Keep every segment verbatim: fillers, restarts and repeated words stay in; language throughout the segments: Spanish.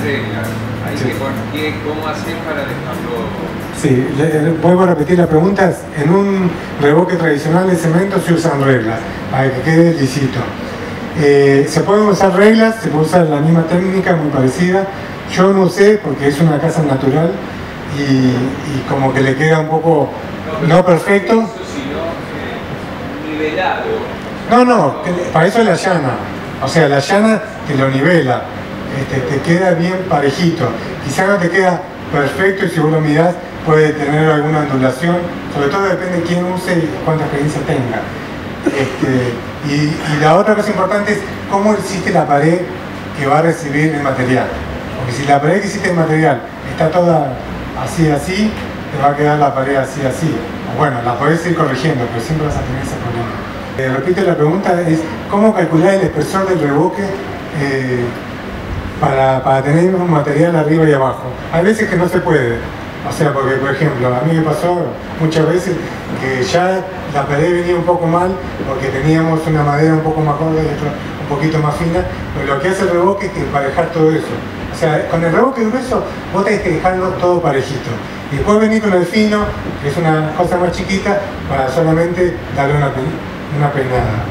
reglas. Hay Sí. que poner qué- cómo hacer para dejarlo. Sí, le- vuelvo a repetir la pregunta. En un revoque tradicional de cemento se usan reglas para que quede lisito. Eh, se pueden usar reglas, se puede usar la misma técnica, muy parecida. Yo no usé porque es una casa natural y, y como que le queda un poco no perfecto. Eso, sino eh, nivelado. No, no, que- para eso la llana. O sea, la llana te lo nivela, este, te queda bien parejito. Quizá no te queda perfecto y si vos lo mirás puede tener alguna ondulación, sobre todo depende de quién use y cuánta experiencia tenga. Este, y, y la otra cosa importante es cómo hiciste la pared que va a recibir el material. Porque si la pared que hiciste el material está toda así, así, te va a quedar la pared así, así. O bueno, la podés ir corrigiendo, pero siempre vas a tener ese problema. Eh, repito, la pregunta es ¿cómo calcular el espesor del revoque eh, para, para tener un material arriba y abajo? Hay veces que no se puede. O sea, porque por ejemplo, a mí me pasó muchas veces que ya la pared venía un poco mal porque teníamos una madera un poco más gorda y otra un poquito más fina, pero lo que hace el revoque es que emparejar todo eso. O sea, con el revoque grueso vos tenés que dejarlo todo parejito. Y después venir con el fino, que es una cosa más chiquita, para solamente darle una, una peinada.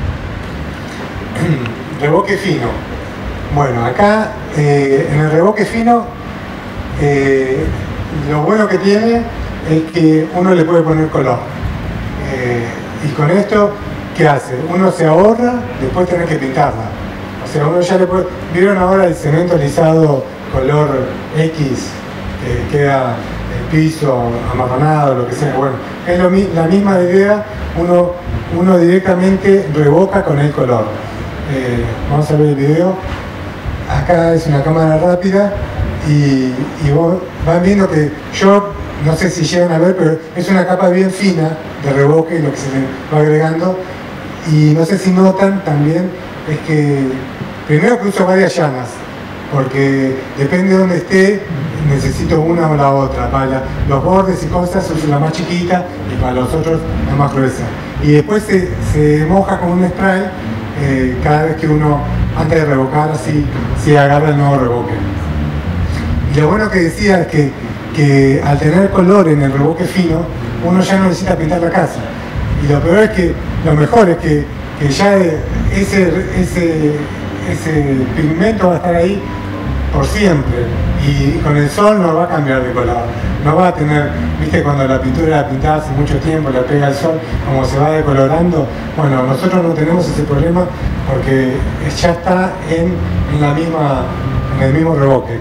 Revoque fino. Bueno, acá eh, en el revoque fino, eh, lo bueno que tiene es que uno le puede poner color. Eh, y con esto, ¿qué hace? Uno se ahorra después tener que pintarla. O sea, uno ya le puede... ¿Vieron ahora el cemento lisado color X? Que queda el piso amarronado, lo que sea. Bueno, es lo, la misma idea, uno, uno directamente revoca con el color. Eh, vamos a ver el video. Acá es una cámara rápida y, y vos van viendo que yo, no sé si llegan a ver, pero es una capa bien fina de revoque, lo que se le va agregando. Y no sé si notan también, es que primero que uso varias llanas, porque depende de dónde esté, necesito una o la otra. Para la, los bordes y cosas uso la más chiquita y para los otros la más gruesa. Y después se, se moja con un spray eh, cada vez que uno, antes de revocar, así, si agarra el nuevo revoque. Y lo bueno que decía es que, que al tener color en el revoque fino, uno ya no necesita pintar la casa. Y lo peor es que, lo mejor es que, que ya ese, ese, ese pigmento va a estar ahí por siempre. Y con el sol no va a cambiar de color. No va a tener, viste, cuando la pintura la pintaba hace mucho tiempo, la pega el sol, como se va decolorando. Bueno, nosotros no tenemos ese problema porque ya está en, en, la misma, en el mismo revoque.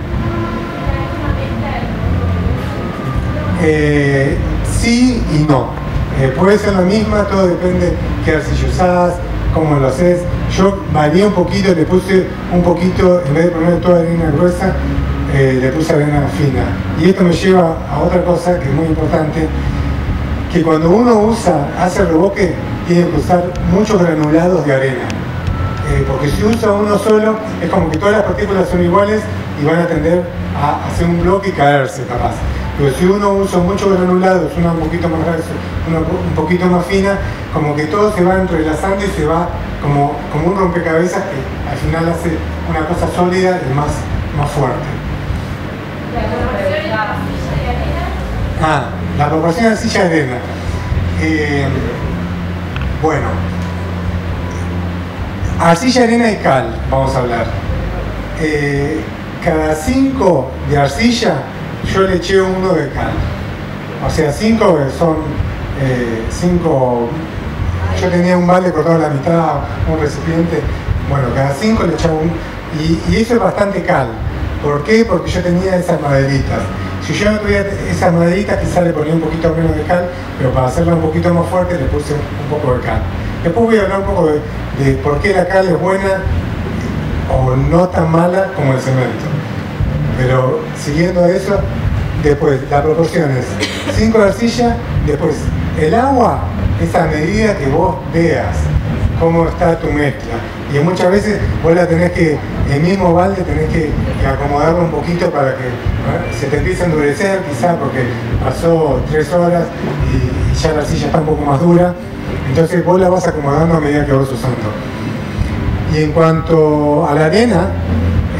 Eh, sí y no. Eh, puede ser la misma, todo depende qué arcilla usás, cómo lo haces. Yo varié un poquito, le puse un poquito, en vez de poner toda arena gruesa, eh, le puse arena fina. Y esto me lleva a otra cosa que es muy importante, que cuando uno usa, hace revoque, tiene que usar muchos granulados de arena. Eh, porque si usa uno solo, es como que todas las partículas son iguales y van a tender a hacer un bloque y caerse capaz. Pero si uno usa muchos granulados, una un poquito más gruesa, una un poquito más fina, como que todo se va entrelazando y se va como, como un rompecabezas que al final hace una cosa sólida y más, más fuerte. ¿La proporción de la arcilla de arena? Ah, la proporción de arcilla de arena. Eh, bueno, arcilla, arena y cal, vamos a hablar. Eh, cada cinco de arcilla yo le eché uno de cal. O sea, cinco son eh, cinco. Yo tenía un balde cortado a la mitad, un recipiente. Bueno, cada cinco le echaba un. Y, y eso es bastante cal. ¿Por qué? Porque yo tenía esas maderitas. Si yo no tuviera esas maderitas, quizás le ponía un poquito menos de cal, pero para hacerla un poquito más fuerte le puse un poco de cal. Después voy a hablar un poco de, de por qué la cal es buena o no tan mala como el cemento. Pero siguiendo eso, después la proporción es cinco de arcilla, después el agua es a medida que vos veas cómo está tu mezcla. Y muchas veces vos la tenés que, el mismo balde tenés que, que acomodarlo un poquito para que ¿eh? se te empiece a endurecer, quizás porque pasó tres horas y ya la arcilla está un poco más dura. Entonces vos la vas acomodando a medida que vas usando. Y en cuanto a la arena,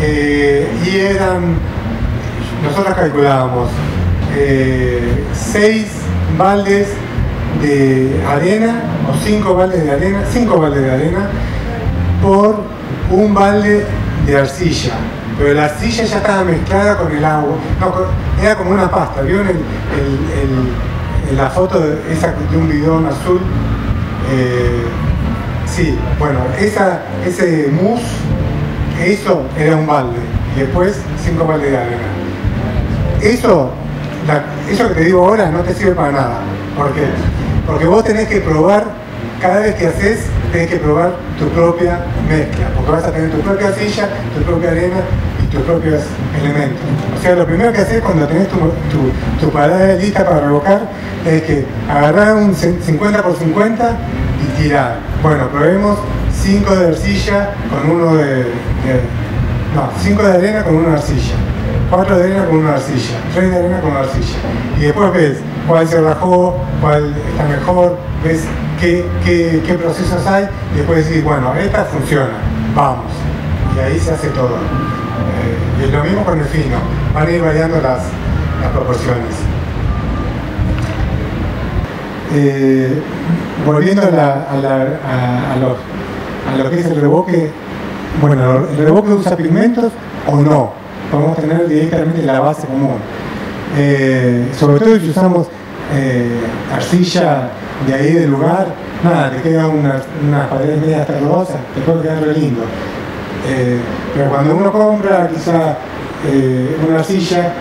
Eh, y eran, nosotros calculábamos eh, seis baldes de arena o cinco baldes de arena, cinco baldes de arena por un balde de arcilla. Pero la arcilla ya estaba mezclada con el agua, no, era como una pasta. ¿Vieron el, el, el, la foto de, esa, de un bidón azul? Eh, sí, bueno, esa, ese mousse, eso era un balde, y después cinco baldes de arena. Eso, la, eso que te digo ahora no te sirve para nada. ¿Por qué? Porque vos tenés que probar, cada vez que haces, tenés que probar tu propia mezcla, porque vas a tener tu propia arcilla, tu propia arena y tus propios elementos. O sea, lo primero que haces cuando tenés tu, tu, tu paladera lista para revocar es que agarrar un cincuenta por cincuenta y tirar. Bueno, probemos cinco de arcilla con uno de, de no, cinco de arena con una arcilla, cuatro de arena con una arcilla, tres de arena con una arcilla. Y después ves cuál se rajó, cuál está mejor, ves qué, qué, qué procesos hay, y después decís, bueno, esta funciona, vamos. Y ahí se hace todo. Eh, y lo mismo con el fino, van a ir variando las, las proporciones. Eh, volviendo a, la, a, la, a, a, lo, a lo que es el revoque, bueno, el revoque usa pigmentos o no, podemos tener directamente la base común. Eh, sobre todo si usamos eh, arcilla de ahí del lugar, nada, te quedan unas, unas paredes medias terrorosas, te puede quedar re lindo. Eh, pero cuando uno compra quizá eh, una arcilla,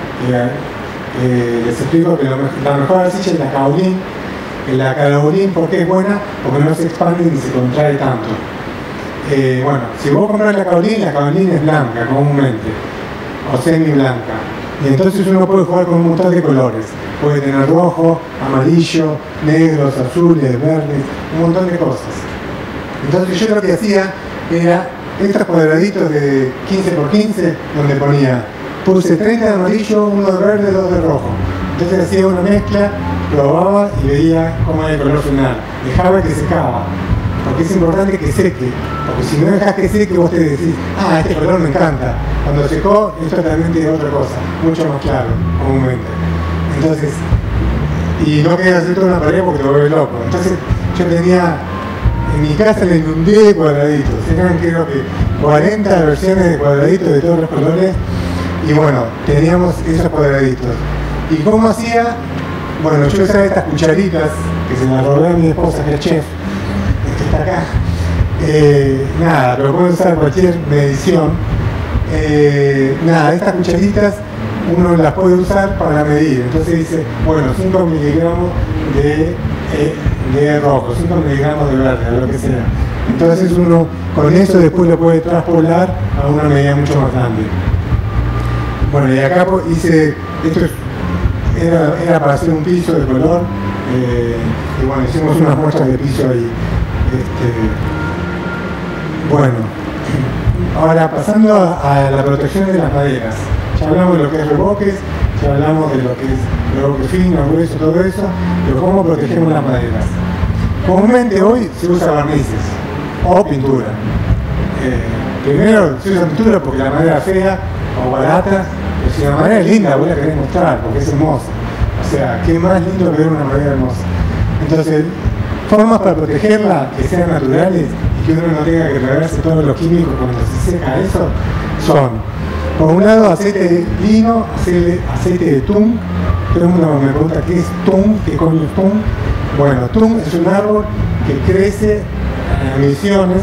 eh, les explico que lo, la mejor arcilla es la Kaolin. La Kaolin, ¿por qué es buena? Porque no se expande ni se contrae tanto. Eh, bueno, si vos compras la Kaolin, la Kaolin es blanca comúnmente, o semi blanca. Y entonces uno puede jugar con un montón de colores. Puede tener rojo, amarillo, negros, azules, verdes, un montón de cosas. Entonces yo lo que hacía era estos cuadraditos de quince por quince, donde ponía, puse treinta de amarillo, uno de verde, dos de rojo. Entonces hacía una mezcla, probaba y veía cómo era el color final. Dejaba que secaba, porque es importante que seque, porque si no dejas que seque vos te decís, ah, este color me encanta. Cuando secó es totalmente otra cosa, mucho más claro, comúnmente. Entonces, y no quería hacer toda una pared porque te vuelve loco. Entonces yo tenía, en mi casa le inundé de cuadraditos, eran creo que cuarenta versiones de cuadraditos de todos los colores, y bueno, teníamos esos cuadraditos. ¿Y cómo hacía? Bueno, yo usaba estas cucharitas, que se las robé a mi esposa, que es chef, que está acá. Eh, nada, pero puedo usar cualquier medición. Eh, nada, estas cucharitas uno las puede usar para medir. Entonces dice, bueno, cinco miligramos de, eh, de rojo, cinco miligramos de verde, lo que sea. Entonces uno con eso después lo puede traspolar a una medida mucho más grande. Bueno, y acá hice, esto es, era, era para hacer un piso de color, eh, y bueno, hicimos unas muestras de piso ahí. Este, bueno, ahora pasando a, a la protección de las maderas. Ya hablamos de lo que es revoques, ya hablamos de lo que es revoque fino, grueso, todo eso, pero cómo protegemos las maderas. Comúnmente hoy se usa barnices o pintura. Eh, primero se usa pintura porque la madera es fea o barata, pero si la madera es linda, vos la querés mostrar porque es hermosa. O sea, qué más lindo que ver una madera hermosa. Entonces, formas para protegerla que sean naturales y que uno no tenga que regarse todos los químicos cuando se seca eso, son, por un lado, aceite de lino, aceite de tung. Todo el mundo me pregunta qué es tung, qué coño es tung. Bueno, tung es un árbol que crece en Misiones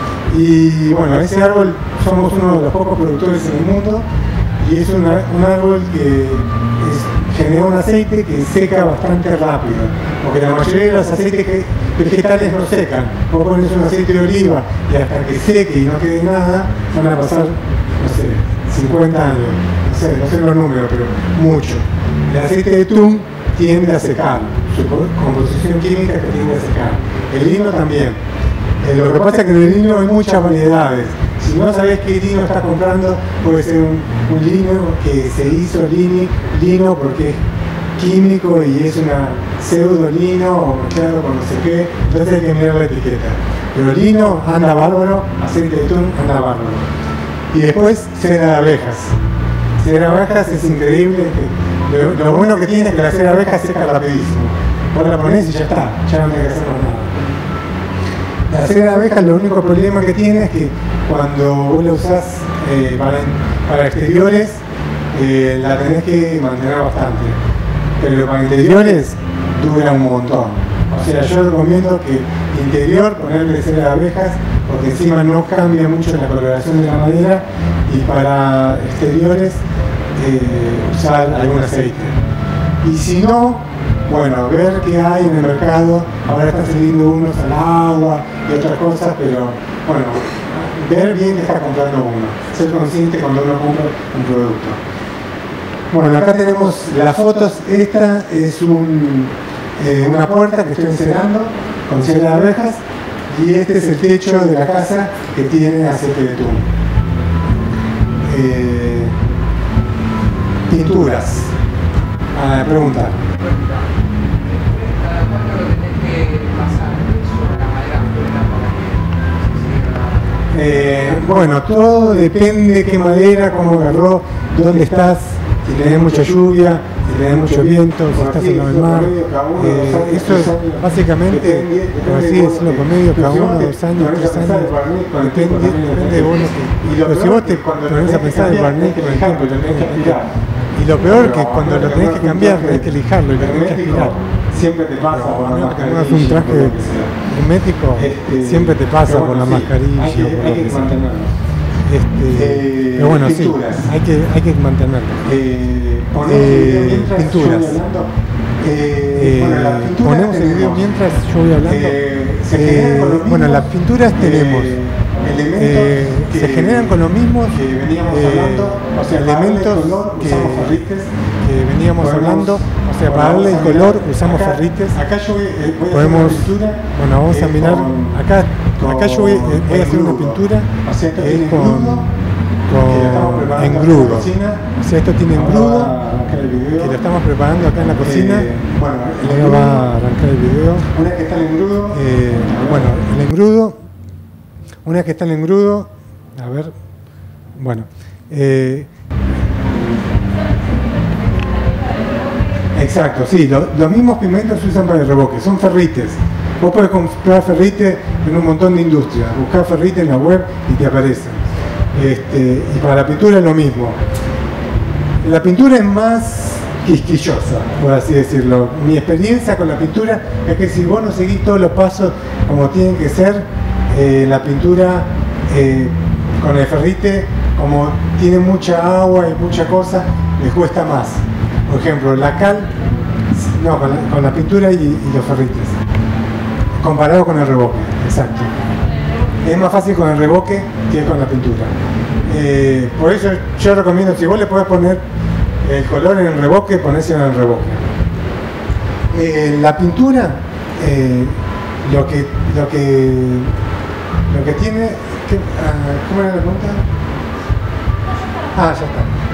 y bueno, ese árbol somos uno de los pocos productores en el mundo y es una, un árbol que es, genera un aceite que seca bastante rápido, porque la mayoría de los aceites que, vegetales no secan. Vos pones un aceite de oliva y hasta que seque y no quede nada, van a pasar, no sé, cincuenta años, no sé, no sé los números, pero mucho. El aceite de tung tiende a secar, su composición química que tiende a secar. El lino también. Eh, lo que pasa es que en el lino hay muchas variedades. Si no sabés qué lino estás comprando, puede ser un, un lino que se hizo lini, lino porque es químico y es una pseudo lino o mezclado con no sé qué, entonces hay que mirar la etiqueta. Pero el lino anda bárbaro, aceite de tung anda bárbaro. Y después cera de abejas. Cera de abejas es increíble. Que, lo, lo bueno que tiene es que la cera de abejas seca rapidísimo. Vos la ponés y ya está, ya no tenés que hacer nada. La cera de abejas, lo único problema que tiene es que cuando vos la usás eh, para, para exteriores, eh, la tenés que mantener bastante. Pero para interiores dura un montón. O sea, yo recomiendo que interior ponerle cera de abejas, porque encima no cambia mucho la coloración de la madera, y para exteriores eh, usar algún aceite. Y si no, bueno, ver qué hay en el mercado. Ahora están saliendo unos al agua y otras cosas, pero bueno, ver bien qué está comprando uno, ser consciente cuando uno compra un producto. Bueno, acá tenemos las fotos. Esta es un, eh, una puerta que estoy encerando con cera de abejas, y este es el techo de la casa que tiene aceite de betún. Eh, pinturas. Ah, pregunta. ¿Cada cuánto lo tenés que pasar sobre la madera afuera para que se Eh, bueno, todo depende de qué madera, cómo agarró, dónde estás, si tenés mucha lluvia, si tenés mucho viento, si estás en el mar. Eh, eso es básicamente, por así decirlo, promedio, cada uno, dos años, tres años, depende, depende de vos. Pero si vos te pones a pensar el barniz con el tiempo, tenés que aspirar. Y lo peor es que cuando lo tenés que cambiar, tenés que lijarlo y lo tenés que aspirar. Siempre te pasa por la No, mascarilla. es un traje hermético, Este, siempre te pasa pero por bueno, la sí, mascarilla hay que- o por hay lo que que sea. mantenerlo. Este, Eh, pero bueno, pinturas. sí, hay que, hay que mantenerlo. Eh, ponemos Eh, el video mientras pinturas. yo voy hablando. Eh, Eh, bueno, las pinturas ponemos el video tenemos, mientras yo voy hablando. eh, se Eh, generan con los bueno, mismos, las pinturas tenemos eh, elementos eh, que, se generan con los mismos que veníamos eh, hablando, o sea, para darle elementos color que, usamos ferrites. que veníamos Podemos- hablando, o sea, bueno, para darle vamos a color mirar. usamos Acá- ferrites. Acá yo voy, eh, voy a Podemos, hacer una pintura. bueno, vamos a eh, mirar, con- acá, acá yo voy, eh, voy a hacer una engrudo. pintura O sea, esto que tiene es con, engrudo, que lo estamos con preparando acá en la engrudo. cocina. O sea, esto tiene Ahora engrudo, va a arrancar el video. que lo estamos preparando acá en la cocina. Eh, bueno, el Ahora engrudo, va a arrancar el video. una vez que está el engrudo, Eh, bueno, el engrudo, una vez que está el engrudo, a ver, bueno, eh, exacto, sí, lo- los mismos pigmentos se usan para el revoque, son ferrites. Vos podés comprar ferrite en un montón de industrias, buscar ferrite en la web y te aparecen. Este, y para la pintura es lo mismo. La pintura es más quisquillosa, por así decirlo. Mi experiencia con la pintura es que si vos no seguís todos los pasos como tienen que ser, eh, la pintura eh, con el ferrite, como tiene mucha agua y mucha cosa, les cuesta más. Por ejemplo, la cal, no, con la, con la pintura y, y los ferrites, comparado con el revoque, exacto. Es más fácil con el revoque que con la pintura. Eh, por eso yo recomiendo, si vos le podés poner el color en el revoque, ponéselo en el revoque. Eh, la pintura, eh, lo que lo que lo que tiene, ¿qué, ah, ¿cómo era la pregunta? Ah, ya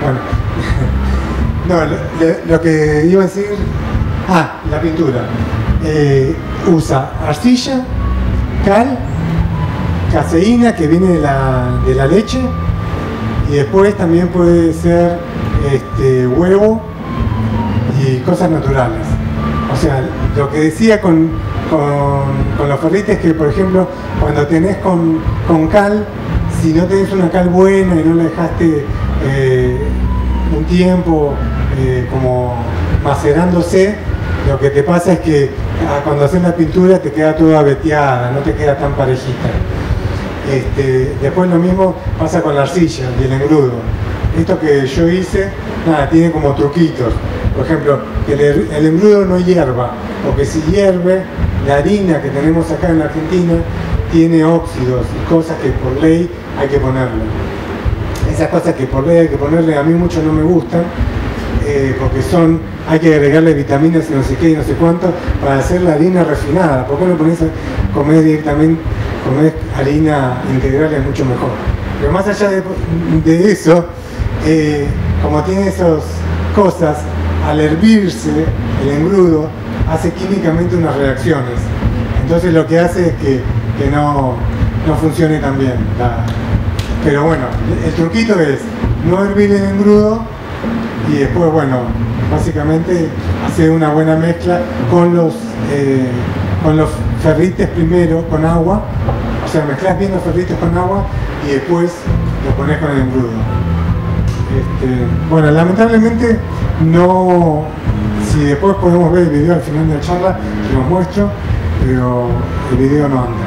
está. Bueno, no, lo, lo- lo que iba a decir, ah, la pintura. Eh, usa arcilla, cal, caseína que viene de la, de la leche, y después también puede ser este, huevo y cosas naturales. O sea, lo que decía con, con, con los ferrites, que por ejemplo, cuando tenés con, con cal, si no tenés una cal buena y no la dejaste eh, un tiempo eh, como macerándose, lo que te pasa es que ah, cuando haces la pintura te queda toda veteada, no te queda tan parejita. Este, después lo mismo pasa con la arcilla y el engrudo. Esto que yo hice, nada, tiene como truquitos. Por ejemplo, que el, el engrudo no hierva, porque si hierve, la harina que tenemos acá en la Argentina tiene óxidos y cosas que por ley hay que ponerle. Esas cosas que por ley hay que ponerle a mí mucho no me gustan, eh, porque son, hay que agregarle vitaminas y no sé qué y no sé cuánto para hacer la harina refinada. ¿Por qué no pones a comer directamente, comer harina integral es mucho mejor? Pero más allá de, de eso, eh, como tiene esas cosas, al hervirse el engrudo hace químicamente unas reacciones. Entonces lo que hace es que, que no, no funcione tan bien la, Pero bueno, el truquito es no hervir el engrudo y después, bueno, básicamente hacer una buena mezcla con los, eh, con los ferrites primero con agua. O sea, mezclas bien los ferrites con agua y después lo pones con el engrudo. Este, bueno, lamentablemente no, si después podemos ver el video al final de la charla, que os muestro, pero el video no anda.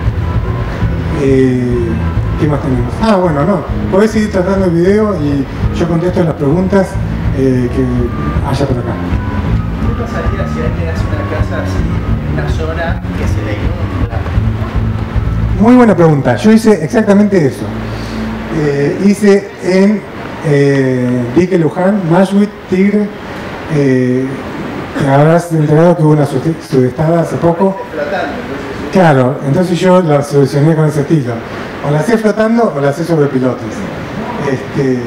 Eh, ¿Qué más tenemos? Ah, bueno, no, podés seguir tratando el video y yo contesto las preguntas eh, que haya por acá. ¿Qué pasaría si alguien hace una casa así, en una zona que se le inunda? Muy buena pregunta. Yo hice exactamente eso. Eh, hice en eh, Dique Luján, Mashwit, Tigre. Eh, te habrás enterado que hubo una sudestada hace poco. Flotando, entonces. Claro, entonces yo la solucioné con ese estilo. O la hacé flotando o la hacé sobre pilotes. Este,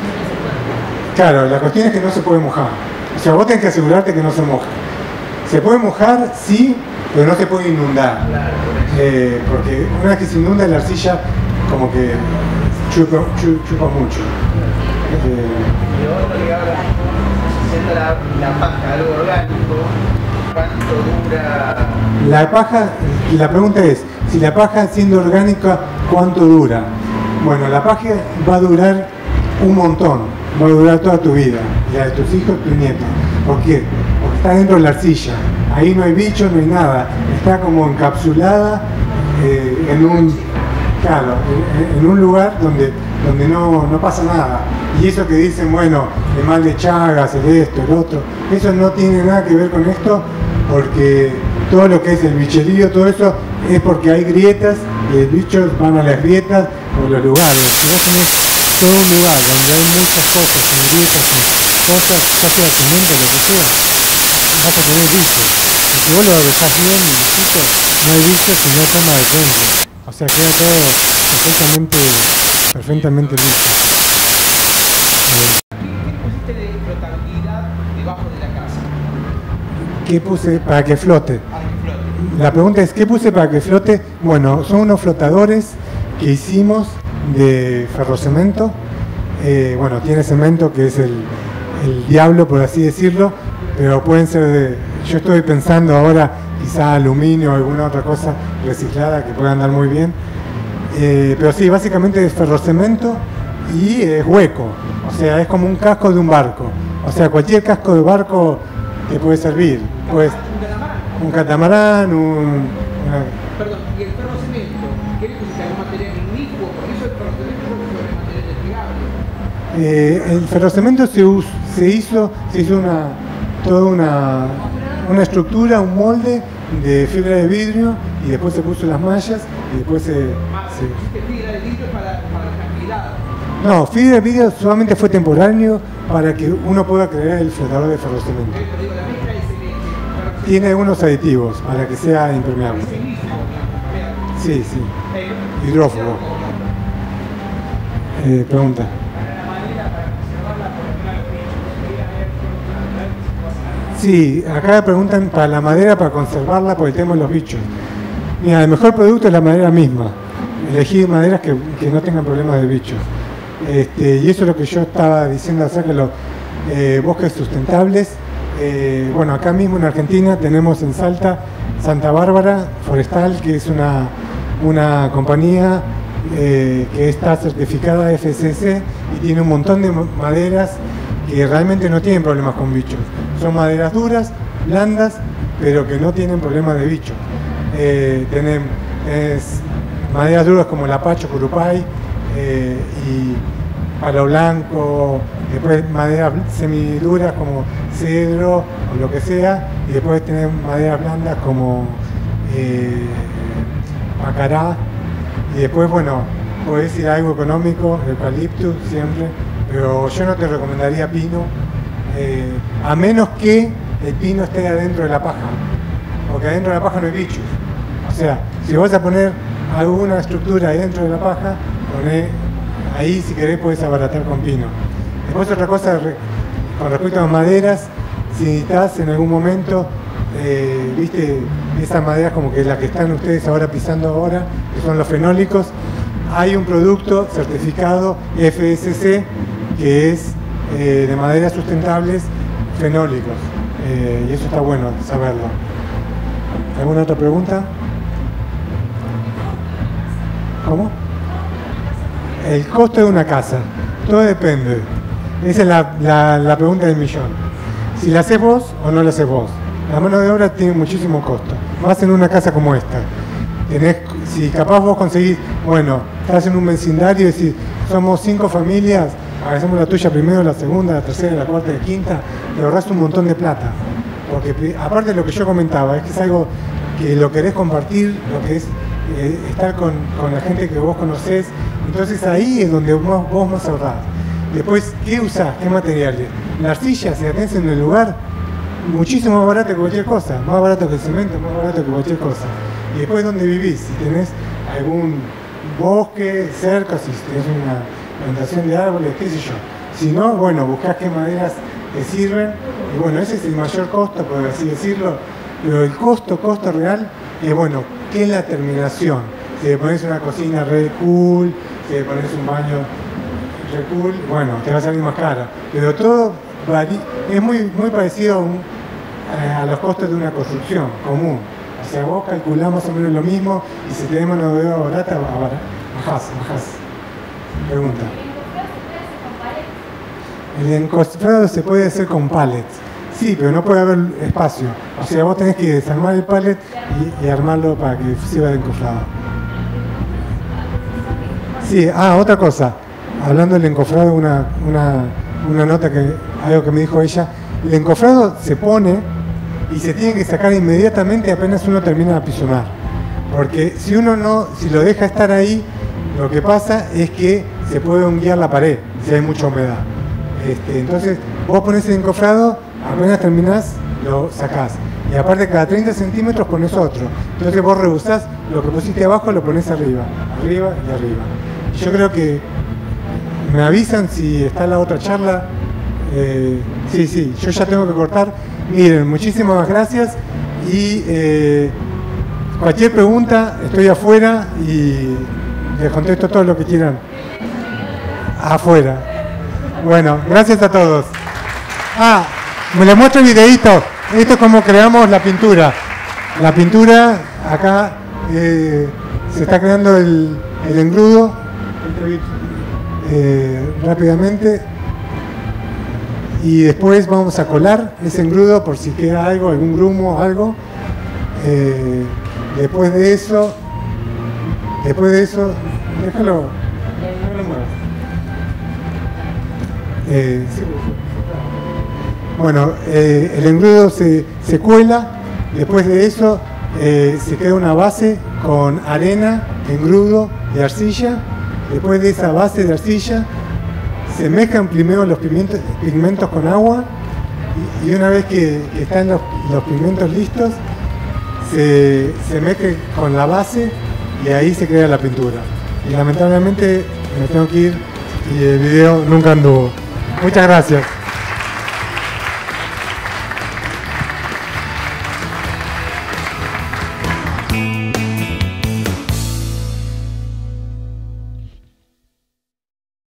claro, la cuestión es que no se puede mojar. O sea, vos tenés que asegurarte que no se moja. Se puede mojar, sí, pero no se puede inundar. Eh, porque una vez que se inunda la arcilla, como que chupa, chupa, chupa mucho. Eh, Y otro que ahora, siendo la, la paja algo orgánico, ¿cuánto dura? la paja, la pregunta es, si la paja siendo orgánica, ¿cuánto dura? Bueno, la paja va a durar un montón, va a durar toda tu vida, la de tus hijos, tus nietos. ¿Por qué? Porque está dentro de la arcilla. Ahí no hay bicho, no hay nada. Está como encapsulada eh, en un, claro, en, en un lugar donde, donde no, no pasa nada. Y eso que dicen, bueno, el mal de Chagas, el esto, el otro, eso no tiene nada que ver con esto, porque todo lo que es el bicherío, todo eso es porque hay grietas y el bicho van a las grietas o los lugares. Si vos tenés todo un lugar donde hay muchas cosas, con grietas, con cosas, ya sea cemento, lo que sea, vas a tener bichos. Y si vos lo dejás bien limpito, no hay bichos y no toma de dentro. O sea, queda todo perfectamente, perfectamente listo. Eh, ¿Qué pusiste de flotabilidad debajo de la casa? ¿Qué puse para que flote? Para que flote. La pregunta es, ¿qué puse para que flote? Bueno, son unos flotadores que hicimos de ferrocemento. Eh, bueno, tiene cemento que es el, el diablo, por así decirlo, pero pueden ser de... Yo estoy pensando ahora quizá aluminio o alguna otra cosa reciclada que pueda andar muy bien. Eh, pero sí, básicamente es ferrocemento y es hueco. O sea, es como un casco de un barco. O sea, cualquier casco de barco te puede servir. Pues, ¿Un catamarán? un catamarán, un... una- Perdón, ¿y el ferrocemento? ¿Qué le pusiste algún material inicuo? Por eso el ferrocemento es sobre material desplegable. Eh, el ferrocemento se, us- se hizo, se hizo una, toda una, una estructura, un molde de fibra de vidrio y después se puso las mallas y después se... Más, se- pusiste fibra de vidrio para, para la tranquilidad. No, fibra de vidrio solamente fue temporáneo para que uno pueda crear el flotador de ferrocemento. Pero digo, la mezcla es el ferrocemento. Tiene algunos aditivos para que sea impermeable. Es el mismo, digamos. Sí, sí. Eh, Hidrófugo. Eh, pregunta. Sí, acá preguntan para la madera, para conservarla por el tema de los bichos. Mira, el mejor producto es la madera misma. Elegir maderas que, que no tengan problemas de bichos. Este, y eso es lo que yo estaba diciendo acerca de los eh, bosques sustentables. Eh, bueno, acá mismo en Argentina tenemos en Salta Santa Bárbara Forestal, que es una, una compañía eh, que está certificada F S C y tiene un montón de maderas que realmente no tienen problemas con bichos. Son maderas duras, blandas, pero que no tienen problemas de bichos. Eh, tienen es, maderas duras como el apacho, curupay eh, y palo blanco, después maderas semiduras como cedro o lo que sea, y después tenemos maderas blandas como eh, macará, y después, bueno, podés ir a algo económico, eucaliptus siempre, pero yo no te recomendaría pino, eh, a menos que el pino esté adentro de la paja, porque adentro de la paja no hay bichos. O sea, si vas a poner alguna estructura ahí dentro de la paja, poné ahí, si querés, podés abaratar con pino. Después otra cosa con respecto a las maderas, si necesitas en algún momento, eh, viste, esas maderas como que las que están ustedes ahora pisando ahora, que son los fenólicos, hay un producto certificado F S C que es eh, de maderas sustentables fenólicos. Eh, y eso está bueno saberlo. ¿Alguna otra pregunta? ¿Cómo? El costo de una casa. Todo depende. Esa es la, la, la pregunta del millón. Si la haces vos o no la haces vos. La mano de obra tiene muchísimo costo. Más en una casa como esta. Tenés, si capaz vos conseguís, bueno, estás en un vecindario y decís, somos cinco familias, hacemos la tuya primero, la segunda, la tercera, la cuarta y la quinta, te ahorrás un montón de plata. Porque aparte de lo que yo comentaba, es que es algo que lo querés compartir, lo que es eh, estar con, con la gente que vos conocés. Entonces ahí es donde vos, vos más ahorrás. Después, ¿qué usás? ¿Qué materiales? La arcilla, si la tenés en el lugar, muchísimo más barato que cualquier cosa. Más barato que el cemento, más barato que cualquier cosa. Y después, ¿dónde vivís? Si tenés algún bosque cerca, si tenés una plantación de árboles, qué sé yo. Si no, bueno, buscás qué maderas te sirven. Y bueno, ese es el mayor costo, por así decirlo. Pero el costo, costo real, es bueno, ¿qué es la terminación? Si le pones una cocina re cool, si le pones un baño re cool, bueno, te va a salir más cara. Pero todo varía, es muy, muy parecido a, un, a los costos de una construcción común. O sea, vos calculás más o menos lo mismo y si tenés mano de obra barata, bajás, bajás. Pregunta. El encofrado se puede hacer con pallets. Sí, pero no puede haber espacio. O sea, vos tenés que desarmar el pallet y, y armarlo para que sirva de encofrado. Sí, ah, otra cosa. Hablando del encofrado, una, una, una nota que, algo que me dijo ella. El encofrado se pone y se tiene que sacar inmediatamente apenas uno termina de apisonar. Porque si uno no, si lo deja estar ahí, lo que pasa es que se puede hundir la pared si hay mucha humedad. Este, entonces, vos pones el encofrado, apenas terminás, lo sacás. Y aparte, cada treinta centímetros pones otro. Entonces vos rehusás, lo que pusiste abajo lo pones arriba, arriba y arriba. Y yo creo que me avisan si está la otra charla. Eh, sí, sí, yo ya tengo que cortar. Miren, muchísimas gracias y eh, cualquier pregunta, estoy afuera y les contesto todo lo que quieran. Afuera. Bueno, gracias a todos. Ah, me les muestro el videíto. Esto es como creamos la pintura. La pintura, acá eh, se está creando el, el engrudo. Eh, rápidamente. Y después vamos a colar ese engrudo por si queda algo, algún grumo, algo. Eh, después de eso, después de eso, déjalo, no lo muevas. Eh, sí, bueno, eh, el engrudo se, se cuela, después de eso eh, se queda una base con arena, engrudo y arcilla. Después de esa base de arcilla se mezclan primero los pigmentos, pigmentos con agua y, y una vez que, que están los, los pigmentos listos se, se mezcla con la base y ahí se crea la pintura. Y lamentablemente me tengo que ir y el video nunca anduvo. Muchas gracias.